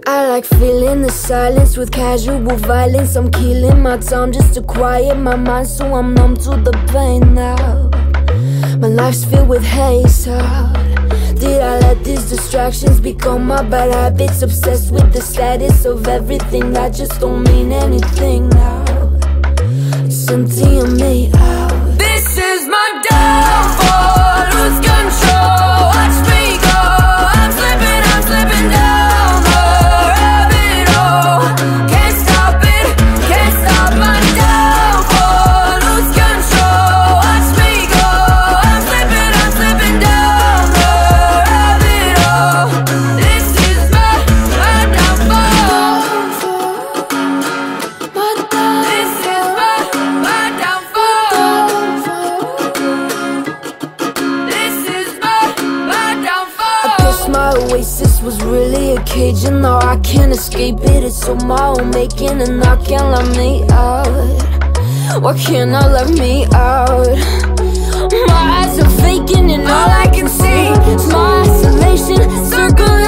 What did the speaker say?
I like feeling the silence with casual violence. I'm killing my time just to quiet my mind, so I'm numb to the pain now. My life's filled with haze. Did I let these distractions become my bad habits? Obsessed with the status of everything that just don't mean anything now. It's emptying me out. This is my downfall, lose control, watch me go. I'm slipping down the rabbit hole. Can't stop it, can't stop my downfall, lose control, watch me go. I'm slipping down the rabbit hole. This is my downfall. This is my downfall. This is my downfall. I guess my oasis was really a cage, and now I can't escape it. It's all my own making, and I can't let me out. Why can't I let me out? My eyes are faking, and all I can see is my isolation circling